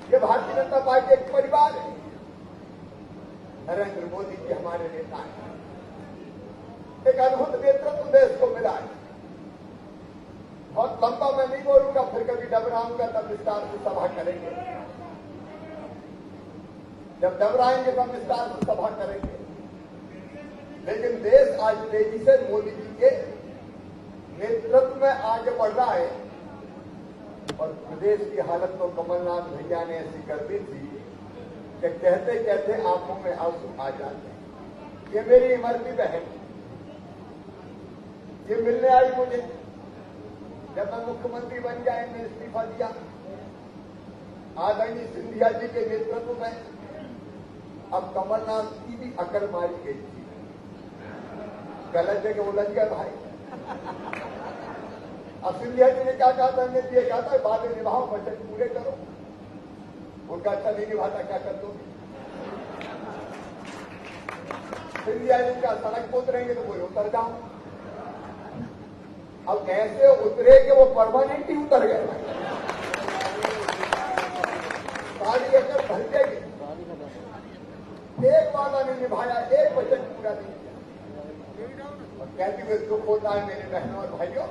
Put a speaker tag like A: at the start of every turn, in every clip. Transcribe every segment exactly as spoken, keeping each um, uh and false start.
A: ये भारतीय जनता पार्टी एक परिवार है। नरेंद्र मोदी जी हमारे नेता हैं। एक अद्भुत नेतृत्व देश को मिला है। बहुत लंबा मैं नहीं बोलूंगा, फिर कभी डबराऊंगा तब विस्तार से सभा करेंगे। जब डबराएंगे तब विस्तार से सभा करेंगे। लेकिन देश आज तेजी से मोदी जी के नेतृत्व में आगे बढ़ रहा है और प्रदेश की हालत तो कमलनाथ भैया ने ऐसी कर दी थी कि कहते कहते आंखों में आंसू आ जाते हैं। ये मेरी इमरती बहन, ये मिलने आई मुझे जब मैं मुख्यमंत्री बन गया, इन्हें इस्तीफा दिया। आदरणीय सिंधिया जी के नेतृत्व में अब कमलनाथ की भी अकड़ मारी गई थी। गलत जगह उलझ गया भाई। अब सिंधिया जी ने क्या कहा था? हमने ये कहा था वादे निभाओ, बजट पूरे करो। उनका अच्छा नहीं निभाता क्या कर दो? सिंधिया जी का सड़क को उतरेंगे तो बोले उतर जाओ। अब ऐसे उतरे कि वो परमानेंट ही उतर गए। सारी एकड़ भर जाएगी। एक वादा नहीं निभाया, एक बजट पूरा नहीं किया। और कहती हुए दुख होता है मेरे बहनों और भाइयों,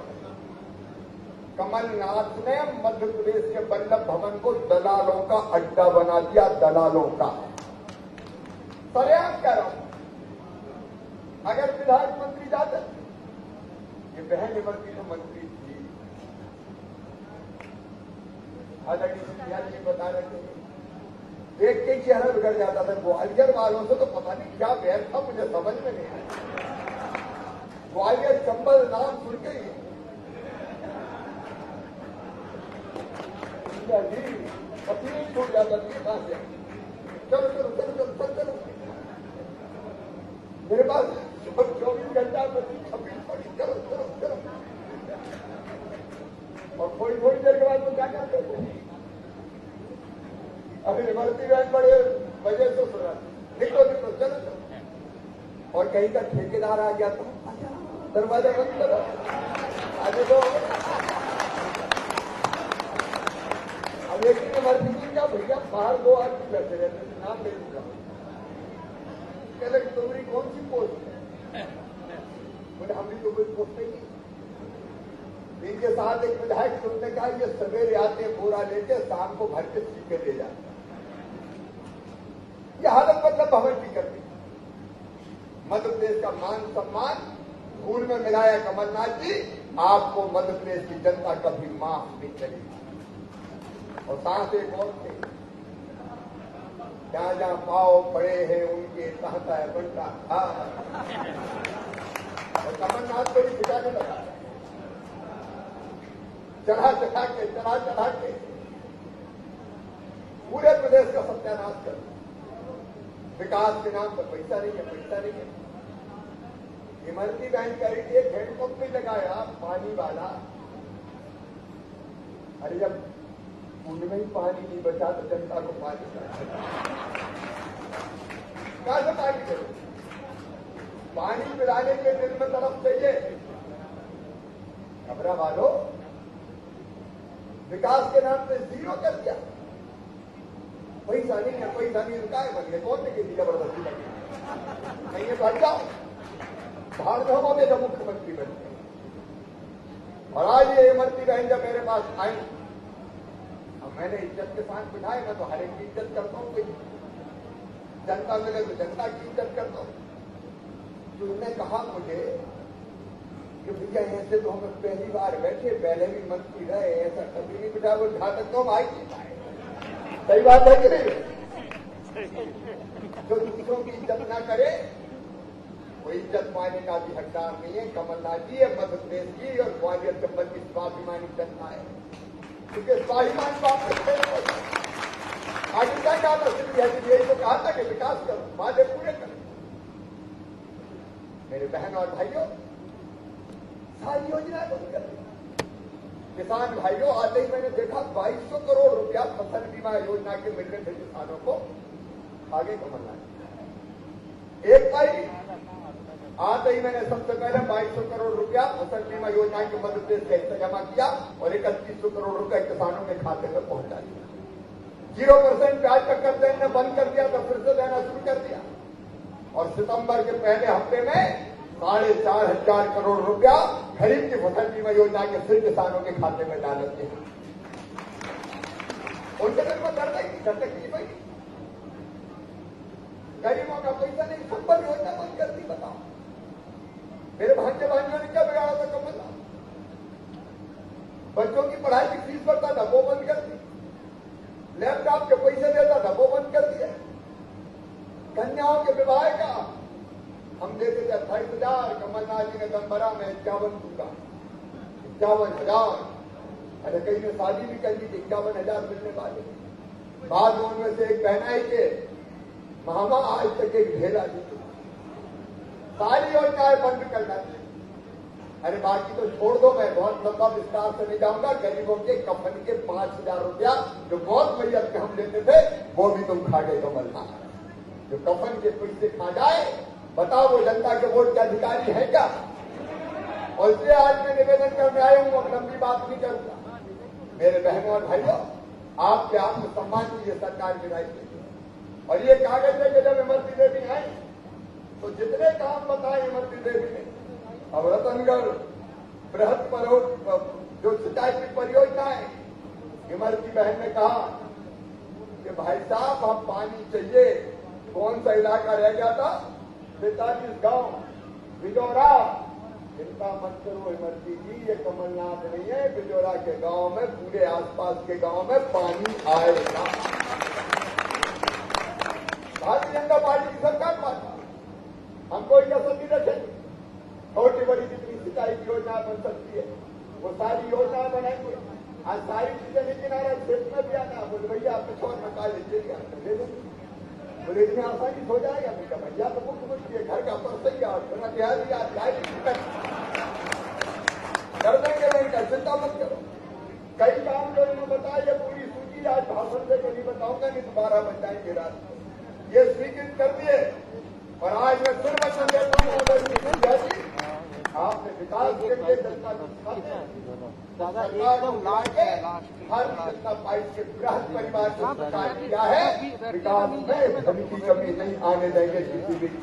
A: कमलनाथ ने मध्य प्रदेश के वल्लभ भवन को दलालों का अड्डा बना दिया। दलालों का सरेआम कह रहा हूं। अगर विधायक मंत्री जाते, ये बहन इमरती तो मंत्री थी, आदरणीय सिंधिया जी बता रहे थे, देख के चेहरा बिगड़ जाता था। ग्वालियर वालों से तो पता नहीं क्या बैर था, मुझे समझ में नहीं आया। ग्वालियर चंबल नाम सुन के ही जी अपनी छूट जाता थी। कहां से चलो चलो चलो चलो चलो चलो मेरे पास चौबीस घंटा छब्बीस पड़ी, चलो चलो चलो। और थोड़ी थोड़ी देर के बाद वो क्या करते थे? अभी इमरती बहन बड़े वजह से सुना, निकलो निकलो चलो चलो। और कहीं का ठेकेदार आ गया तो दरवाजा बंद करो, आगे दो। अब एक दिन इमरती जी क्या भैया बाहर दो आदमी बैठे रहते थे, नाम ले दूंगा। कहते तुम्हारी कौन सी पोस्ट है? बोले हमने तो कोई पोस्ट नहीं। इनके साथ एक विधायक सुनने कहा ये सवेरे आते बोरा लेके शाम को भर के सीखे ले जाते। ये हालत मतलब भवन की करती। मध्य प्रदेश का मान सम्मान धूल में मिलाया कमलनाथ जी। आपको मध्य प्रदेश की जनता कभी माफ नहीं करेगी। और साथ एक और थे, जहां जहां पाव पड़े हैं उनके सहता है बनता था। और कमलनाथ को भी ठिकाने लगा, चढ़ा चढ़ा के चढ़ा चढ़ा के पूरे प्रदेश का सत्यानाश कर। विकास के नाम पर पैसा नहीं है, पैसा नहीं है। इमरती बहन कह रही थी एक हैंडपंप भी लगाया पानी वाला। अरे जब कुंड में ही पानी नहीं बचा तो जनता को पानी कहां से पानी करो? पानी पिलाने के दिन में तरफ चाहिए। खबरा वालों, विकास के नाम पे जीरो कर दिया। पैसा नहीं है, पैसा नहीं रुका है। बनिए कौन ने की जबरदस्ती लगी? नहीं है तो हट जाओ, भाड़ में जब मुख्यमंत्री बन गए। और आज ये इमरती बहन जब मेरे पास आई, मैंने इज्जत के साथ बिठाए। मैं तो हर एक की इज्जत करता हूँ, कोई जनता मिले तो जनता की इज्जत करता हूँ। तो उन्होंने कहा मुझे कि भैया ऐसे तो हम पहली बार बैठे, पहले भी मंत्री रहे, ऐसा कभी नहीं बिठा। वो जहां तक तो भाई सही बात है कि नहीं? जो दूसरों की इज्जत ना करे वो इज्जत पाने का भी हकदार नहीं है। कमलनाथ जी है मध्य प्रदेश की और ग्वालियर चंबल की स्वाभिमानी जनता है, क्योंकि स्वाभिमान बात करते हैं। आगे क्या कहा था सिंधिया जी? यही तो कहा था कि विकास करो, वादे पूरे करो। मेरे बहन और भाइयों, सारी योजनाएं बंद कर दी। किसान भाइयों, आते ही मैंने देखा बाईस सौ करोड़ रुपया फसल बीमा योजना के मिल रहे थे किसानों को। आगे कमलनाथ एक तारीख आते ही मैंने सबसे पहले बाईस सौ करोड़ रुपया फसल बीमा योजना के मध्य प्रदेश का हिस्सा जमा किया और इकतीस सौ करोड़ रुपया किसानों के खाते में पहुंचा दिया। जीरो परसेंट ब्याज का कर्ज देना बंद कर दिया तो फिर से देना शुरू कर दिया। और सितंबर के पहले हफ्ते में साढ़े चार हजार करोड़ रुपया खरीफ की फसल बीमा योजना के फिर किसानों के खाते में डाल दिए। उनके दिल में दर्द है कि तकलीफ है, गरीबों का पैसा नहीं, संबल योजना बंद कर दी। बताओ मेरे भांजे भांजियों ने क्या बिगाड़ा था कमल? बच्चों की पढ़ाई की फीस भरता था वो बंद कर दी, लैपटॉप के पैसे देता था वो बंद कर दिया, कन्याओं के विवाह का हम देते थे अट्ठाईस हजार, कमलनाथ जी ने दम भरा में इक्यावन दूंगा, इक्यावन हजार। अरे कहीं ने शादी भी कर दी थी, इक्यावन हजार मिलने वाले। बाद में उनमें से एक बहनाई के मामा आज तक एक ढेला दी, सारी योजनाएं बंद करना चाहिए। अरे बाकी तो छोड़ दो, मैं बहुत लंबा विस्तार से नहीं जाऊंगा। गरीबों के कफन के पांच हजार रुपया जो बहुत मैयत के हम लेते थे वो भी तुम खा गए कमलनाथ। जो कफन के पैसे खा जाए, बताओ वो जनता के वोट के अधिकारी है क्या? और इसलिए आज मैं निवेदन करने आया हूं, अब लंबी बात नहीं करूंगा। मेरे बहनों और भाइयों, आपके आत्मसम्मान की ये सरकार गिराई गई। और ये कागज है कि जब इमरती देवी आई तो जितने काम बताए इमरती देवी ने, अब रतनगढ़ बृहद परो जो सिंचाई की परियोजना है, इमरती बहन ने कहा कि भाई साहब हम पानी चाहिए। कौन सा इलाका रह गया था? पैंतालीस गांव, बिजौरा। चिंता मत करो इमरती जी, ये कमलनाथ नहीं है, बिजौरा के गांव में, पूरे आसपास के गांव में पानी आएगा। भारतीय जनता पार्टी की सरकार पास हम कोई कसर नहीं रखेंगे। छोटी बड़ी जितनी सिंचाई की योजना बन सकती है वो सारी योजनाएं बनाएंगे। आज सारी चीजें लेकिन आ रहा क्षेत्र में भी आना, बोले भैया आप पिछौर में काले लीजिएगा, ले लेंगे। बोले इतनी आसानी हो जाएगा बेटा? भैया तो मुख्यमंत्री है, घर का परसैया बिना बिहारी कर देंगे, नहीं कर, चिंता मत करो। कई काम जो इन्होंने बताया, पूरी सूची आज भाषण से कभी बताऊंगा नहीं, दोबारा बन जाएंगे रात। ये स्वीकृत कर दिए और आज मैं फिर वचन देता हूँ जी, आपने विकास के लिए जनता हर जनता पार्टी के बृहद परिवार को सरकार किया है। विकास में धन की कमी नहीं आने देंगे, किसी भी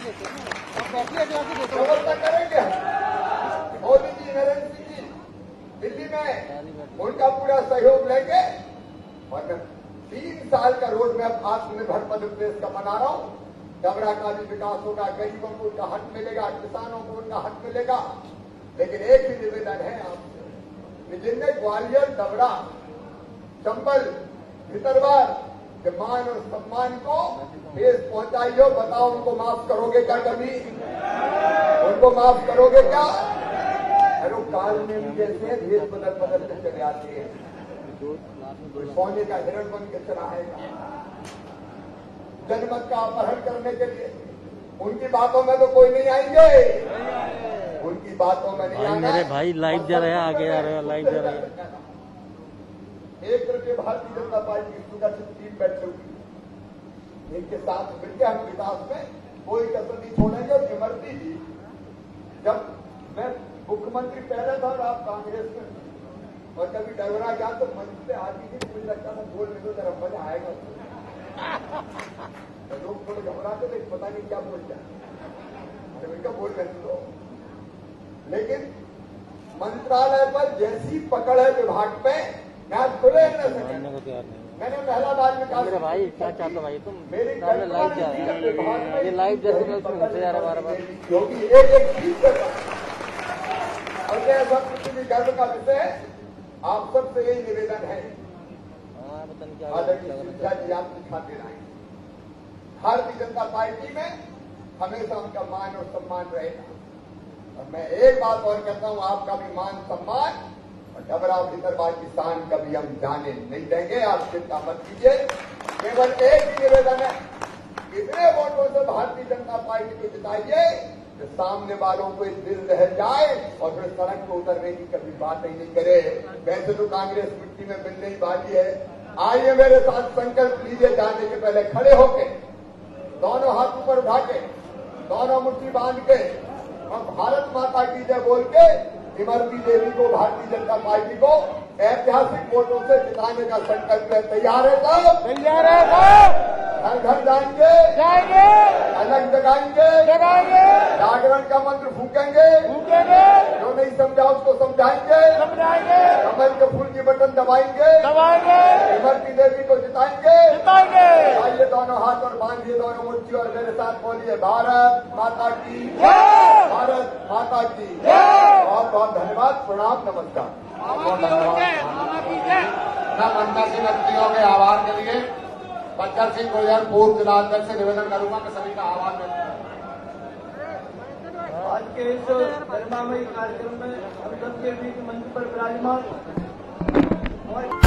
A: व्यवस्था करेंगे। मोदी जी, नरेंद्र सिंह जी दिल्ली में उनका पूरा सहयोग लेंगे। और तीन साल का रोड मैप आत्मनिर्भर मध्य प्रदेश का बना रहा हूं। डबरा का भी विकास होगा, गरीबों को उनका हक मिलेगा, किसानों को उनका हक मिलेगा। लेकिन एक ही निवेदन है आपसे, जिनने ग्वालियर, डबरा, चंबल, भितरवार के मान और सम्मान को ठेस पहुंचाई हो, बताओ उनको माफ करोगे क्या? कभी उनको माफ करोगे क्या? अरे काल में जैसे भेद बदल बदल के चले आते हैं, सोने का हिरण बन के चला आएगा जनमत का अपहरण करने के लिए। उनकी बातों में तो कोई नहीं आएंगे, उनकी बातों में नहीं आना।
B: मेरे भाई लाइव जा रहे हैं, आगे आ रहे हैं, लाइव जा रहे हैं।
A: एक तरफ ये भारतीय जनता पार्टी की सुरक्षित टीम बैठे हुई, इनके साथ मिलकर हम विकास में कोई कसर नहीं छोड़ेंगे। और इमरती जी, जब मैं मुख्यमंत्री पहले था और आप कांग्रेस में, और कभी डबरा गया तो मंच पे आती थी, मुझे लगता था बोल नहीं तो जरा मजा आएगा। तो लोग थोड़े घबराते थे, पता नहीं क्या बोल जाए, उनका बोल रहे तो। लेकिन मंत्रालय पर जैसी पकड़ है विभाग पे, मैं खुले न सके। मैंने पहला बार निकाल
B: मेरे भाई क्या चाहते भाई तुम?
A: मेरी
B: लाइव जा रहा है, ये लाइव जैसे मैं उसमें घुसे जा रहा बार बार,
A: क्योंकि एक एक चीज कर रहा और यह सब कुछ गर्व का विषय है। आप सबसे यही निवेदन है, आदरणीय शिक्षा जी आप दिखाते रहें। भारतीय जनता पार्टी में हमेशा उनका मान और सम्मान रहेगा। और मैं एक बात और कहता हूं, आपका भी मान सम्मान और डबरा भितरवार की शान कभी हम जाने नहीं देंगे। आप चिंता मत कीजिए। केवल एक ही निवेदन है, इतने वोटों से भारतीय जनता पार्टी को जिताइए कि सामने वालों को एक दिल रह जाए और फिर सड़क पर उतरने की कभी बात ही नहीं करे। वैसे तो कांग्रेस मिट्टी में मिलने ही वाली है। आइए मेरे साथ संकल्प लीजिए, जाने के पहले खड़े होके, दोनों हाथ ऊपर उठा के, दोनों मुट्ठी बांध के और भारत माता की जय बोल के इमरती देवी को, भारतीय जनता पार्टी को ऐतिहासिक वोटों से जिताने का संकल्प है। तैयार है सब?
B: तैयार है सब।
A: घर घर जाएंगे,
B: जाएंगे,
A: अलग जगाएंगे,
B: जगाएंगे,
A: जागरण का मंत्र फूकेंगे,
B: फूकेंगे,
A: जो नहीं समझा उसको समझाएंगे,
B: समझाएंगे,
A: कमल के फूल की बटन दबाएंगे,
B: दबाएंगे,
A: इमरती देवी को जिताएंगे।
B: जिताएंगे।
A: आइए दोनों हाथ और बांधिए दोनों मुट्ठी और मेरे साथ बोलिए भारत माता की
B: जय।
A: भारत माता की
B: जय।
A: बहुत बहुत धन्यवाद, प्रणाम, नमस्कार।
B: बहुत धन्यवाद।
C: मैं मनता सिंह अतिथियों के आभार के लिए बच्चर सिंह गुर्जर पूर्व जिला अध्यक्ष से निवेदन करूंगा कि सभी का आभार व्यक्त करें।
D: आज के इस गरिमामयी कार्यक्रम में हम सबके बीच मंच पर विराजमान